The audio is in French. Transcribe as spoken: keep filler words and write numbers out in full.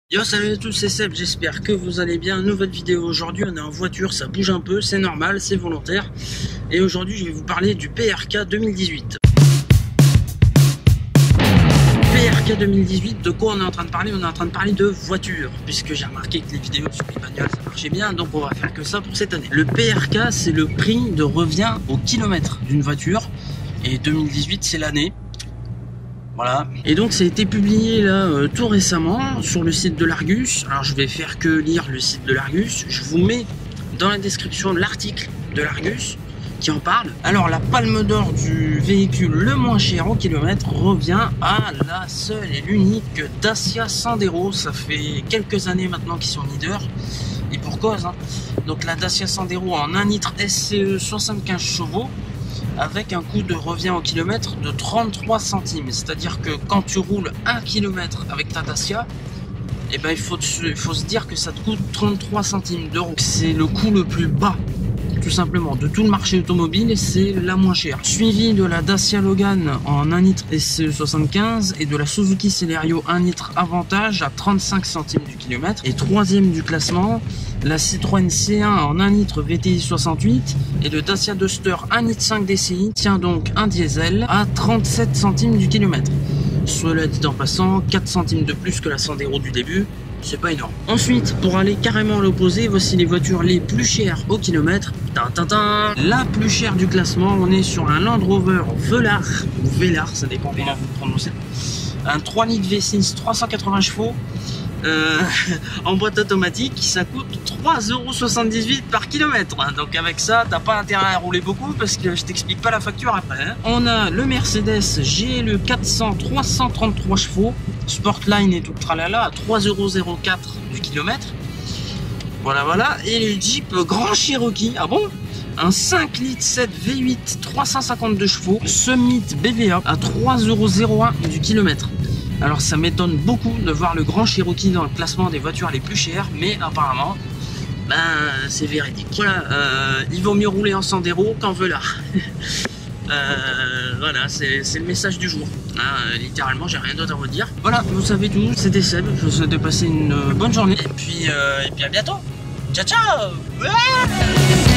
Yo, salut à tous, c'est Seb, j'espère que vous allez bien. Nouvelle vidéo aujourd'hui, on est en voiture, ça bouge un peu, c'est normal, c'est volontaire. Et aujourd'hui, je vais vous parler du P R K deux mille dix-huit. P R K deux mille dix-huit, de quoi on est en train de parler? On est en train de parler de voiture, puisque j'ai remarqué que les vidéos sur les bagnoles, ça marchait bien, donc on va faire que ça pour cette année. Le P R K, c'est le prix de revient au kilomètre d'une voiture, et deux mille dix-huit, c'est l'année. Voilà. Et donc ça a été publié là euh, tout récemment sur le site de l'Argus. Alors je vais faire que lire le site de l'Argus. Je vous mets dans la description l'article de l'Argus qui en parle. Alors la palme d'or du véhicule le moins cher au kilomètre revient à la seule et l'unique Dacia Sandero. Ça fait quelques années maintenant qu'ils sont leaders. Et pour cause. Hein. Donc la Dacia Sandero en un litre S C E soixante-quinze chevaux. Avec un coût de revient au kilomètre de trente-trois centimes. C'est-à-dire que quand tu roules un kilomètre avec ta Dacia, eh ben, il, faut, il faut se dire que ça te coûte trente-trois centimes d'euros. C'est le coût le plus bas, tout simplement, de tout le marché automobile, et c'est la moins chère. Suivi de la Dacia Logan en un litre S C E soixante-quinze et de la Suzuki Celerio un litre Avantage à trente-cinq centimes du kilomètre. Et troisième du classement, la Citroën C un en un litre V T I soixante-huit et le Dacia Duster un litre cinq D C I tient donc un diesel à trente-sept centimes du kilomètre. Cela dit en passant, quatre centimes de plus que la Sandero du début, c'est pas énorme. Ensuite, pour aller carrément à l'opposé, voici les voitures les plus chères au kilomètre. Tintintin. La plus chère du classement, on est sur un Land Rover Velar, ou Velar, ça dépend comment vous prononcez. Un trois litres V six, trois cent quatre-vingts chevaux. Euh, en boîte automatique, ça coûte trois euros soixante-dix-huit par kilomètre. Donc avec ça, t'as pas intérêt à rouler beaucoup parce que je t'explique pas la facture après. Hein. On a le Mercedes G L E quatre cents, trois cent trente-trois chevaux, Sportline et tout le tralala à trois euros zéro quatre du kilomètre. Voilà, voilà. Et le Jeep Grand Cherokee, ah bon? Un cinq litres sept V huit, trois cent cinquante-deux chevaux, Summit B V A à trois euros zéro un du kilomètre. Alors ça m'étonne beaucoup de voir le Grand Cherokee dans le classement des voitures les plus chères, mais apparemment, ben c'est véridique. Voilà, euh, il vaut mieux rouler en Sandero qu'en Velar. euh, voilà, c'est le message du jour. Hein, littéralement, j'ai rien d'autre à vous dire. Voilà, vous savez tout, c'était Seb. Je vous souhaite de passer une bonne journée. Et puis, euh, et puis à bientôt. Ciao, ciao. Ouais.